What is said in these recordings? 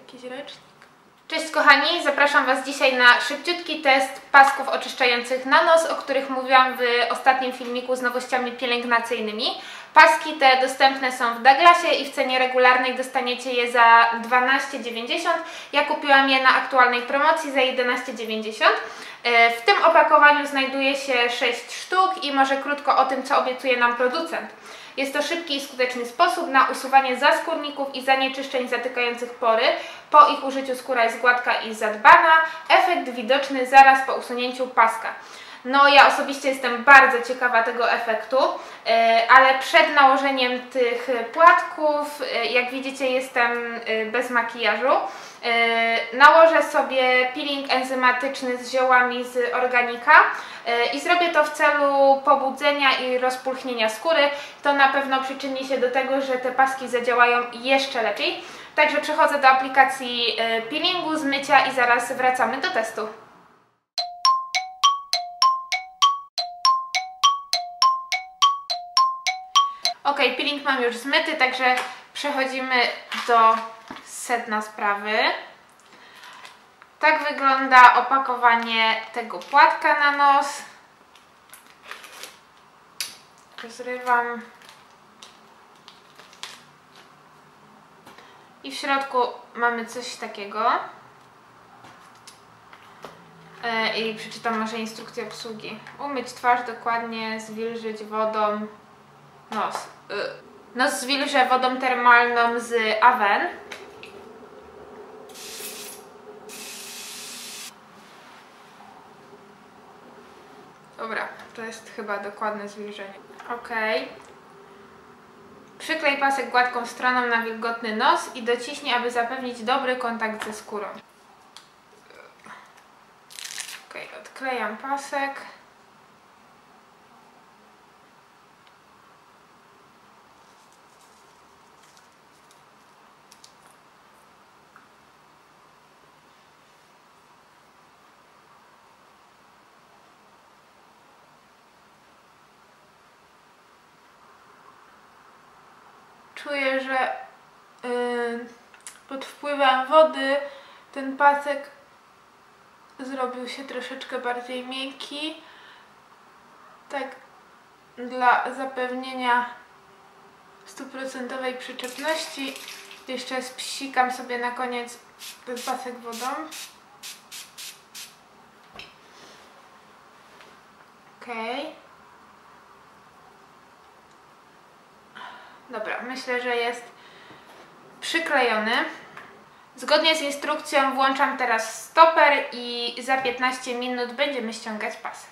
jakiś ręcznik. Cześć kochani, zapraszam Was dzisiaj na szybciutki test pasków oczyszczających na nos, o których mówiłam w ostatnim filmiku z nowościami pielęgnacyjnymi. Paski te dostępne są w Douglasie i w cenie regularnej dostaniecie je za 12,90. Ja kupiłam je na aktualnej promocji za 11,90. W tym opakowaniu znajduje się 6 sztuk i może krótko o tym, co obiecuje nam producent. Jest to szybki i skuteczny sposób na usuwanie zaskórników i zanieczyszczeń zatykających pory. Po ich użyciu skóra jest gładka i zadbana. Efekt widoczny zaraz po usunięciu paska. No ja osobiście jestem bardzo ciekawa tego efektu, ale przed nałożeniem tych płatków, jak widzicie, jestem bez makijażu. Nałożę sobie peeling enzymatyczny z ziołami z organika i zrobię to w celu pobudzenia i rozpulchnienia skóry. To na pewno przyczyni się do tego, że te paski zadziałają jeszcze lepiej. Także przechodzę do aplikacji peelingu, zmycia i zaraz wracamy do testu. Ok, peeling mam już zmyty, także przechodzimy do sedna sprawy. Tak wygląda opakowanie tego płatka na nos. Rozrywam. I w środku mamy coś takiego. I przeczytam może instrukcję obsługi. Umyć twarz dokładnie, zwilżyć wodą nos. Nos zwilżę wodą termalną z Aven. Dobra, to jest chyba dokładne zwilżenie. Ok. Przyklej pasek gładką stroną na wilgotny nos i dociśnij, aby zapewnić dobry kontakt ze skórą. Ok, odklejam pasek. Czuję, że pod wpływem wody ten pasek zrobił się troszeczkę bardziej miękki. Tak dla zapewnienia 100% przyczepności jeszcze spsikam sobie na koniec ten pasek wodą. Okej. Dobra, myślę, że jest przyklejony. Zgodnie z instrukcją włączam teraz stoper i za 15 minut będziemy ściągać pasek.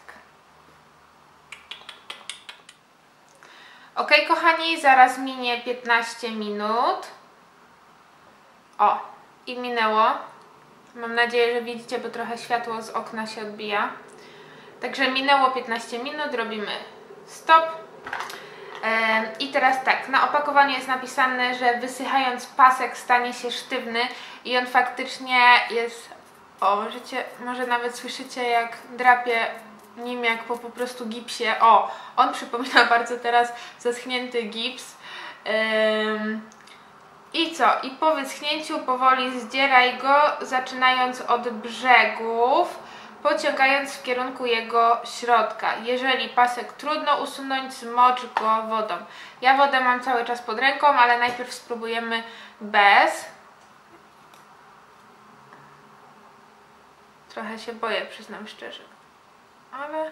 Ok, kochani, zaraz minie 15 minut. O, i minęło. Mam nadzieję, że widzicie, bo trochę światło z okna się odbija. Także minęło 15 minut, robimy stop. I teraz tak, na opakowaniu jest napisane, że wysychając pasek stanie się sztywny i on faktycznie jest, o może nawet słyszycie, jak drapie nim jak po prostu gipsie. O, on przypomina bardzo teraz zaschnięty gips. I co? I po wyschnięciu powoli zdzieraj go, zaczynając od brzegów, pociągając w kierunku jego środka. Jeżeli pasek trudno usunąć, zmocz go wodą. Ja wodę mam cały czas pod ręką, ale najpierw spróbujemy bez. Trochę się boję, przyznam szczerze. Ale...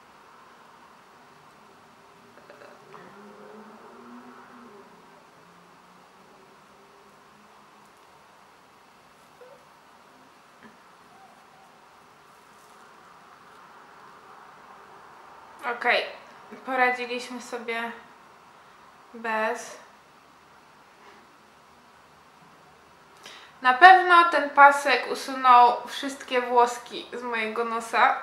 Ok, poradziliśmy sobie bez. Na pewno ten pasek usunął wszystkie włoski z mojego nosa.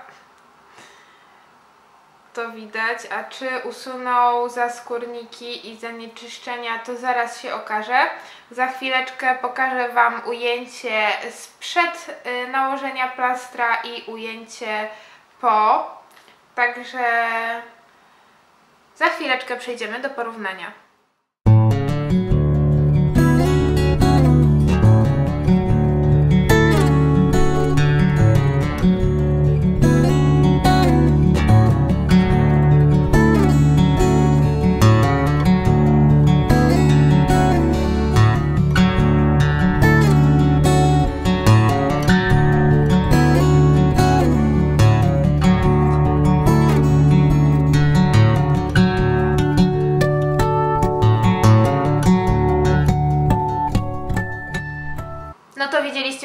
To widać, a czy usunął zaskórniki i zanieczyszczenia, to zaraz się okaże. Za chwileczkę pokażę Wam ujęcie sprzed nałożenia plastra i ujęcie po. Także za chwileczkę przejdziemy do porównania.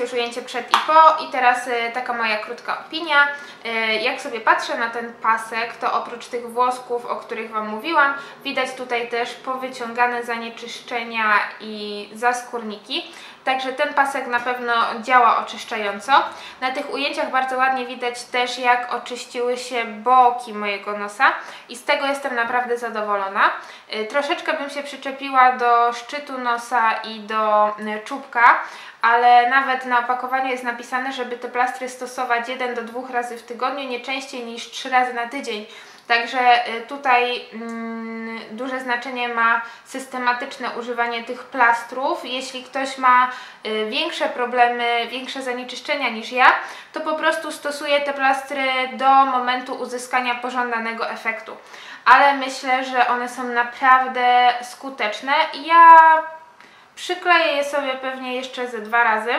już ujęcie przed i po i teraz taka moja krótka opinia. Jak sobie patrzę na ten pasek, to oprócz tych włosków, o których Wam mówiłam, widać tutaj też powyciągane zanieczyszczenia i zaskórniki. Także ten pasek na pewno działa oczyszczająco. Na tych ujęciach bardzo ładnie widać też, jak oczyściły się boki mojego nosa i z tego jestem naprawdę zadowolona. Troszeczkę bym się przyczepiła do szczytu nosa i do czubka, ale nawet na opakowaniu jest napisane, żeby te plastry stosować 1 do 2 razy w tygodniu, nie częściej niż 3 razy na tydzień. Także tutaj duże znaczenie ma systematyczne używanie tych plastrów. Jeśli ktoś ma większe problemy, większe zanieczyszczenia niż ja, to po prostu stosuje te plastry do momentu uzyskania pożądanego efektu. Ale myślę, że one są naprawdę skuteczne i ja przykleję je sobie pewnie jeszcze ze 2 razy.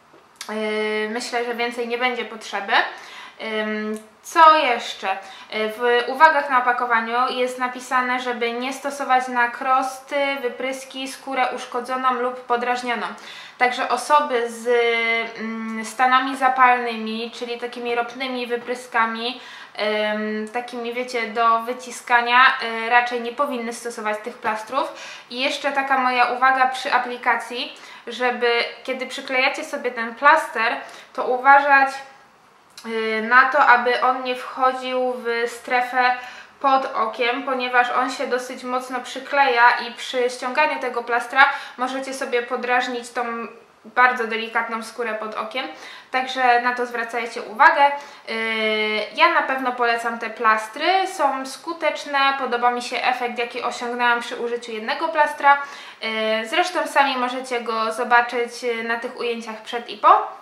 Myślę, że więcej nie będzie potrzeby. Co jeszcze? W uwagach na opakowaniu jest napisane, żeby nie stosować na krosty, wypryski, skórę uszkodzoną lub podrażnioną. Także osoby z stanami zapalnymi, czyli takimi ropnymi wypryskami, takimi wiecie, do wyciskania, raczej nie powinny stosować tych plastrów. I jeszcze taka moja uwaga przy aplikacji, żeby kiedy przyklejacie sobie ten plaster, to uważać na to, aby on nie wchodził w strefę pod okiem, ponieważ on się dosyć mocno przykleja i przy ściąganiu tego plastra możecie sobie podrażnić tą bardzo delikatną skórę pod okiem, także na to zwracajcie uwagę. Ja na pewno polecam te plastry, są skuteczne, podoba mi się efekt, jaki osiągnęłam przy użyciu jednego plastra. Zresztą sami możecie go zobaczyć na tych ujęciach przed i po.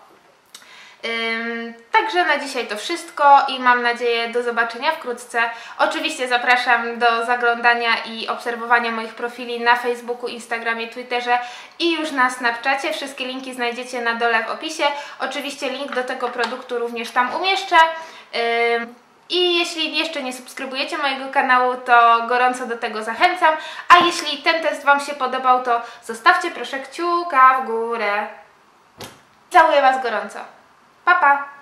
Także na dzisiaj to wszystko i mam nadzieję do zobaczenia wkrótce. Oczywiście zapraszam do zaglądania i obserwowania moich profili na Facebooku, Instagramie, Twitterze i już na Snapchacie. Wszystkie linki znajdziecie na dole w opisie. Oczywiście link do tego produktu również tam umieszczę. I jeśli jeszcze nie subskrybujecie mojego kanału, to gorąco do tego zachęcam. A jeśli ten test Wam się podobał, to zostawcie proszę kciuka w górę. Całuję Was gorąco. Pa, pa!